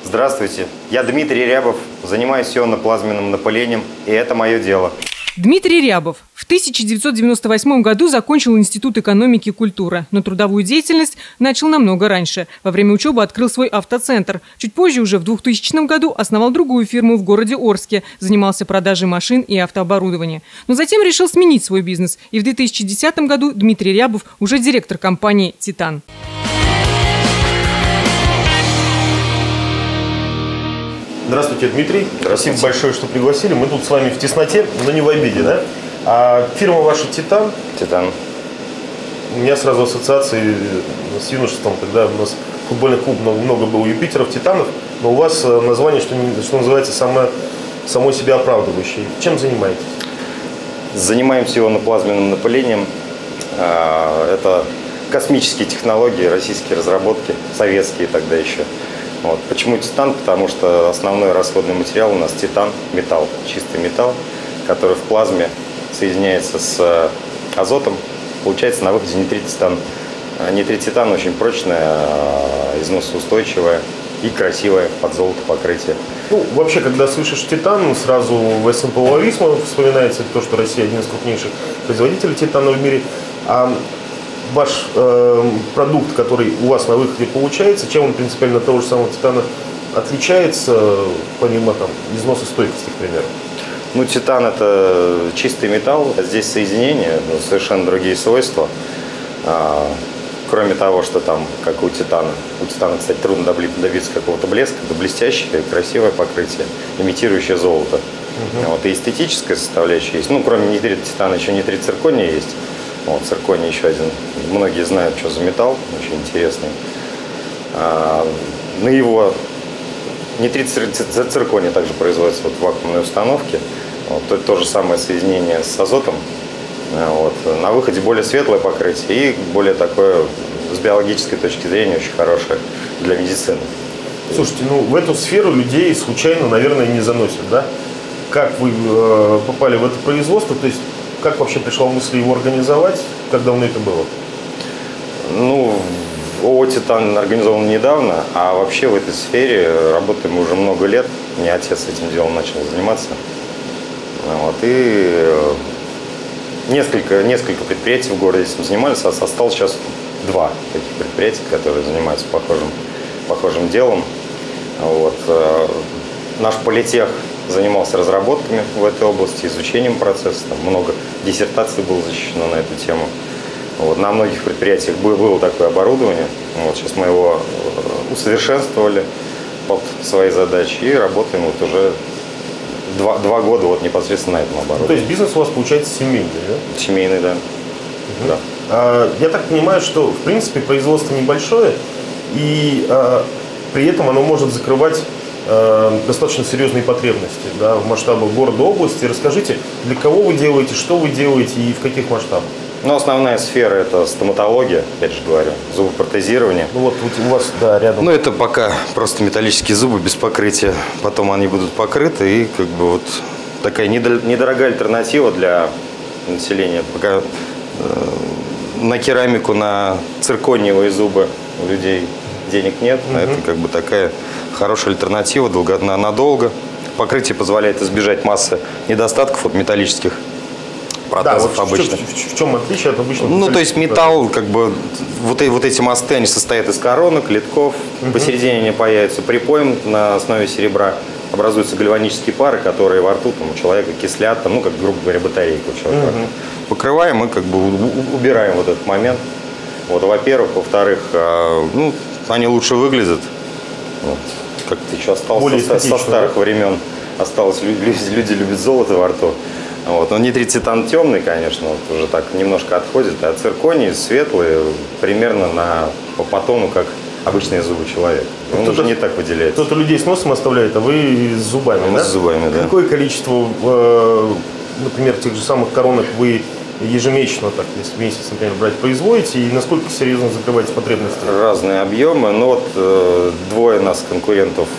Здравствуйте, я Дмитрий Рябов, занимаюсь ионно-плазменным напылением, и это мое дело. Дмитрий Рябов в 1998 году закончил Институт экономики и культуры, но трудовую деятельность начал намного раньше. Во время учебы открыл свой автоцентр. Чуть позже, уже в 2000 году, основал другую фирму в городе Орске, занимался продажей машин и автооборудования. Но затем решил сменить свой бизнес, и в 2010 году Дмитрий Рябов уже директор компании «Титан». Здравствуйте, Дмитрий. Здравствуйте. Спасибо большое, что пригласили. Мы тут с вами в тесноте, но не в обиде, да? А фирма ваша «Титан». «Титан». У меня сразу ассоциации с юношеством, когда у нас футбольный клуб много было Юпитеров, Титанов, но у вас название, что называется, само себя оправдывающее. Чем занимаетесь? Занимаемся ионно-плазменным напылением. Это космические технологии, российские разработки, советские тогда еще. Вот. Почему титан? Потому что основной расходный материал у нас титан, металл, чистый металл, который в плазме соединяется с азотом. Получается на выходе нитрититан. Нитрититан очень прочная, износоустойчивая и красивая, под золото покрытие. Ну, вообще, когда слышишь «Титан», сразу в СМП Висма вспоминается то, что Россия один из крупнейших производителей титана в мире. А ваш продукт, который у вас на выходе получается, чем он принципиально от того же самого титана отличается, помимо износостойкости, к примеру? Ну, титан – это чистый металл, здесь соединения, совершенно другие свойства. Кроме того, что там, как у титана, кстати, трудно добиться какого-то блеска, это блестящее, красивое покрытие, имитирующее золото. Вот, и эстетическая составляющая есть. Ну, кроме нитрита титана, еще нитрит циркония есть. Вот, цирконий еще один. Многие знают, что за металл, очень интересный. На его нитрит циркония также производится в вакуумной установке. Вот, то же самое соединение с азотом. Вот. На выходе более светлое покрытие и более такое, с биологической точки зрения, очень хорошее для медицины. Слушайте, ну в эту сферу людей случайно, наверное, не заносят, да? Как вы попали в это производство? То есть как вообще пришла мысль его организовать? Как давно это было? Ну, ООО «Титан» организован недавно, а вообще в этой сфере работаем мы уже много лет. Мне отец этим делом начал заниматься. Вот, и несколько предприятий в городе этим занимались, а осталось сейчас 2 таких предприятия, которые занимаются похожим делом. Вот. Наш политех занимался разработками в этой области, изучением процесса. Там много диссертаций было защищено на эту тему. Вот. На многих предприятиях было такое оборудование. Вот. Сейчас мы его усовершенствовали под свои задачи и работаем вот уже 2 года вот непосредственно на этом оборудовании. То есть бизнес у вас получается семейный, да? Семейный, да. Да. Я так понимаю, что в принципе производство небольшое, и при этом оно может закрывать достаточно серьезные потребности, да, в масштабах города, области. Расскажите, для кого вы делаете, что вы делаете и в каких масштабах? Ну, основная сфера – это стоматология, опять же говорю, зубопротезирование. Ну, вот у вас, да, рядом. Ну, это пока просто металлические зубы без покрытия. Потом они будут покрыты, и как бы вот такая недорогая альтернатива для населения. Пока на керамику, на циркониевые зубы у людей денег нет. Это как бы такая хорошая альтернатива надолго. Покрытие позволяет избежать массы недостатков от металлических протезов, да, вот обычных. В чем отличие от обычного? Ну, то есть металл, как бы, вот эти мосты, они состоят из коронок, литков. Посередине они появятся припоем на основе серебра. Образуются гальванические пары, которые во рту у человека кислят, ну, как, грубо говоря, батарейка у человека. Покрываем и как бы убираем вот этот момент. Вот, во-первых. Во-вторых, ну, они лучше выглядят. Вот. Как-то еще осталось со старых времен. Осталось, люди любят золото во рту. Вот. Но нитрит титан темный, конечно, вот уже так немножко отходит, а цирконий светлый, примерно по тону, как обычные зубы человека. Он уже не так выделяется. Кто-то людей с носом оставляет, а вы с зубами, да? С зубами, да. Какое количество, например, тех же самых коронок вы ежемесячно, так, если в месяц, например, брать, производите, и насколько серьезно закрываете потребности? Разные объемы, но вот 2 нас конкурентов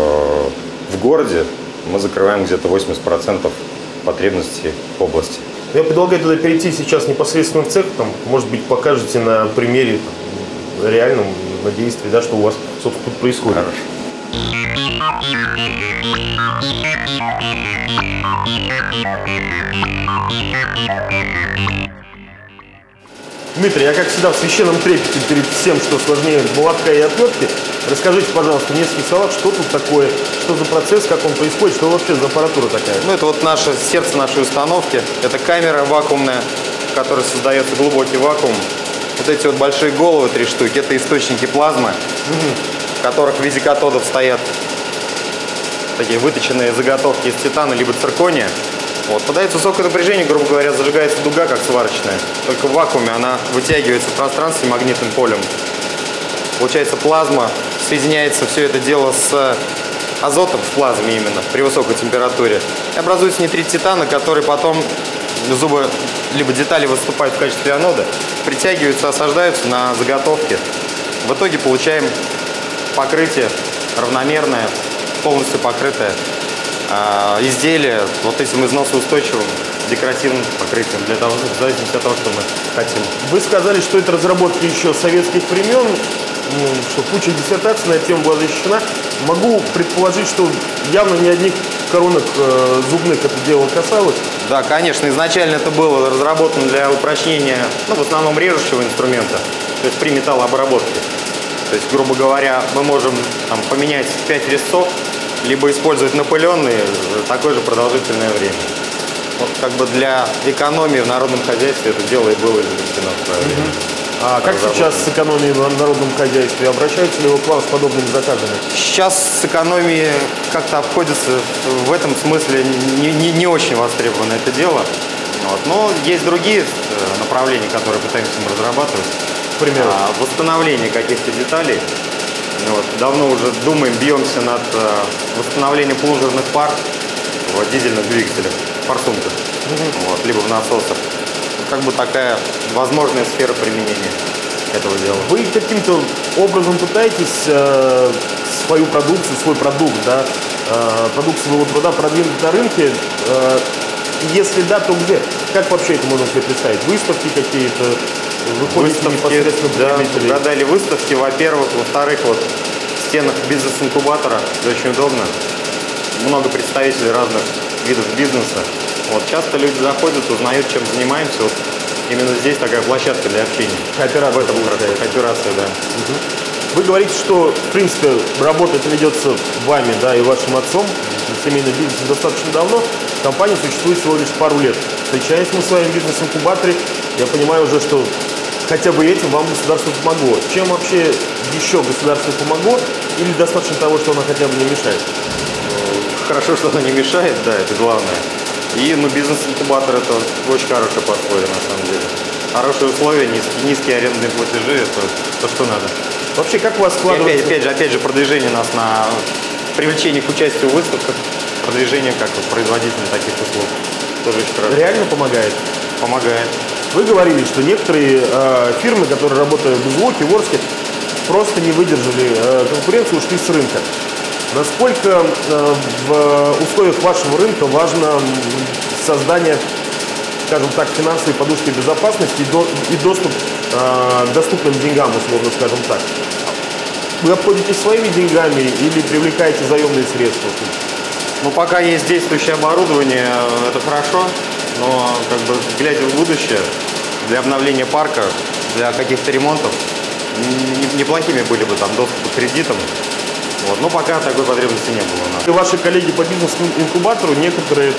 в городе, мы закрываем где-то 80% потребностей в области. Я предлагаю туда перейти сейчас непосредственно в цех, может быть, покажете на примере реальном, на действии, да, что у вас, собственно, тут происходит. Хорошо. Дмитрий, я, как всегда, в священном трепете перед всем, что сложнее молотка и отвертки. Расскажите, пожалуйста, в нескольких словах, что тут такое, что за процесс, как он происходит, что вообще за аппаратура такая? Ну, это вот наше сердце нашей установки. Это камера вакуумная, в которой создается глубокий вакуум. Вот эти вот большие головы, 3 штуки, это источники плазмы, в которых в виде катодов стоят такие выточенные заготовки из титана либо циркония. Вот, подается высокое напряжение, грубо говоря, зажигается дуга, как сварочная. Только в вакууме она вытягивается в пространстве магнитным полем. Получается плазма, соединяется все это дело с азотом в плазме именно, при высокой температуре. И образуется нитрид титана, который потом, зубы либо детали выступают в качестве анода, притягиваются, осаждаются на заготовки. В итоге получаем покрытие равномерное, полностью покрытое изделие вот этим износоустойчивым декоративным покрытием, для того, в зависимости от того, что мы хотим. Вы сказали, что это разработки еще советских времен, что куча диссертаций на эту тему была защищена. Могу предположить, что явно не одних коронок зубных это дело касалось. Да, конечно, изначально это было разработано для упрочнения, ну, в основном режущего инструмента, то есть при металлообработке. То есть, грубо говоря, мы можем там поменять 5 резцов, либо использовать напыленные такое же продолжительное время. Вот как бы для экономии в народном хозяйстве это дело и было изобретено в свое время. А как сейчас с экономией в народном хозяйстве? Обращаются ли вы к вам с подобными заказами? Сейчас с экономией как-то обходится в этом смысле не очень востребовано это дело. Вот. Но есть другие направления, которые пытаемся мы разрабатывать. К примеру? Восстановление каких-то деталей. Вот. Давно уже думаем, бьемся над восстановлением плунжерных пар в дизельных двигателях, форсунках, вот, либо в насосах. Как бы такая возможная сфера применения этого дела. Вы каким-то образом пытаетесь свою продукцию, свой продукт, да, продукт своего труда продвинуть на рынке? Если да, то где? Как вообще это можно себе представить? Выставки какие-то? Выходите непосредственно в потребителей? Да, дали выставки, во-первых. Во-вторых, вот в стенах бизнес-инкубатора очень удобно. Много представителей разных видов бизнеса. Вот, часто люди заходят, узнают, чем занимаемся. Вот именно здесь такая площадка для общения. Кооперация. В этом кооперация, да. Вы говорите, что, в принципе, работа эта ведется вами, да, и вашим отцом. Семейный бизнес достаточно давно. Компания существует всего лишь пару лет. Встречаясь мы с вами в бизнес-инкубаторе, я понимаю уже, что хотя бы этим вам государство помогло. Чем вообще еще государство помогло? Или достаточно того, что оно хотя бы не мешает? Хорошо, что оно не мешает, да, это главное. И бизнес-инкубатор это очень хорошее подспорье, на самом деле. Хорошие условия, низкие арендные платежи, это то, что надо. Вообще, как у вас складывается? И опять же, продвижение нас на привлечение к участию в выставках, продвижение как производителя таких услуг. Тоже очень хорошо. Реально помогает? Помогает. Вы говорили, что некоторые фирмы, которые работают в Узлоке, в Орске, просто не выдержали конкуренцию, ушли с рынка. Насколько в условиях вашего рынка важно создание, скажем так, финансовой подушки безопасности и доступ к доступным деньгам, условно скажем так? Вы обходитесь своими деньгами или привлекаете заемные средства? Ну, пока есть действующее оборудование, это хорошо, но, как бы, глядя в будущее, для обновления парка, для каких-то ремонтов, неплохими были бы там доступы к кредитам. Вот. Но пока такой потребности не было у нас. И ваши коллеги по бизнес-инкубатору некоторые,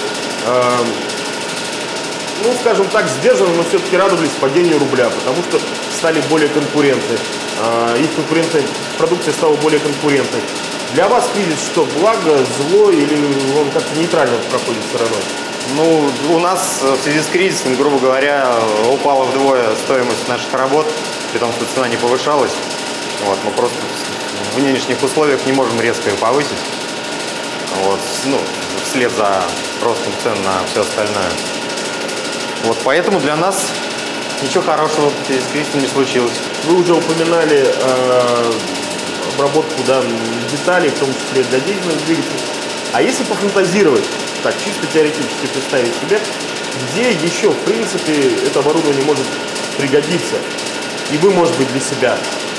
ну, скажем так, сдержанно, но все-таки радовались падению рубля, потому что стали более конкурентны. Их продукция стала более конкурентной. Для вас кризис что, благо, зло или он как-то нейтрально проходит стороной? Ну, у нас в связи с кризисом, грубо говоря, упала вдвое стоимость наших работ, при том, что цена не повышалась. Вот, мы просто в нынешних условиях не можем резко ее повысить. Вот, ну, вслед за ростом цен на все остальное. Вот, поэтому для нас ничего хорошего в связи с кризисом не случилось. Вы уже упоминали обработку, да, деталей, в том числе для дизельных двигателей. А если пофантазировать, так чисто теоретически представить себе, где еще, в принципе, это оборудование может пригодиться, и вы, может быть, для себя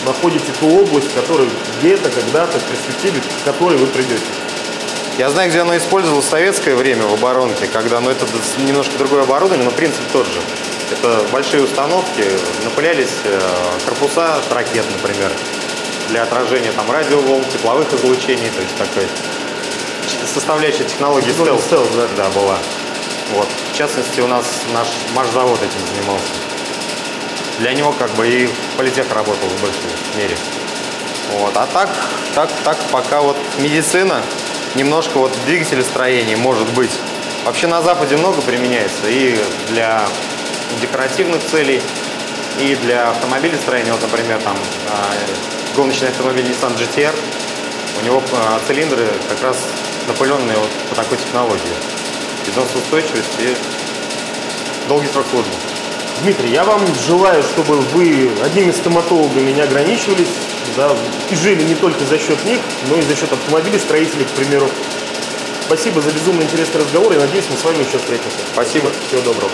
находите ту область, которую где-то, когда-то, в перспективе, к которой вы придете? Я знаю, где оно использовалось в советское время в оборонке, когда, это немножко другое оборудование, но принцип тот же. Это большие установки, напылялись корпуса ракет, например, для отражения там радиоволн, тепловых излучений, то есть такой составляющая технологии стелс, да, была. Вот. В частности, у нас наш машзавод этим занимался. Для него и политех работал в большей мере. Вот. А так пока медицина, немножко двигателестроение может быть. Вообще на Западе много применяется и для декоративных целей, и для автомобилестроения. Вот, например, там гоночный автомобиль Nissan GT-R, у него цилиндры как раз напыленные по такой технологии. Износоустойчивость и долгий срок службы. Дмитрий, я вам желаю, чтобы вы одними стоматологами не ограничивались, да, и жили не только за счет них, но и за счет автомобилестроителей, к примеру. Спасибо за безумно интересный разговор, и надеюсь, мы с вами еще встретимся. Спасибо. Всего доброго.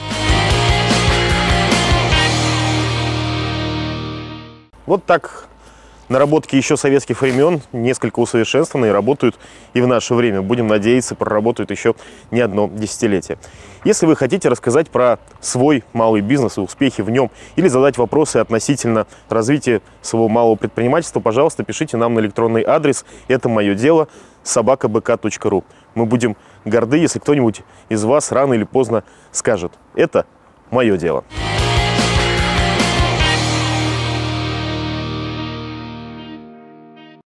Вот так наработки еще советских времен, несколько усовершенствованы и работают и в наше время. Будем надеяться, проработают еще не одно десятилетие. Если вы хотите рассказать про свой малый бизнес и успехи в нем, или задать вопросы относительно развития своего малого предпринимательства, пожалуйста, пишите нам на электронный адрес «Это мое дело» @bk.ru. Мы будем горды, если кто-нибудь из вас рано или поздно скажет «Это мое дело».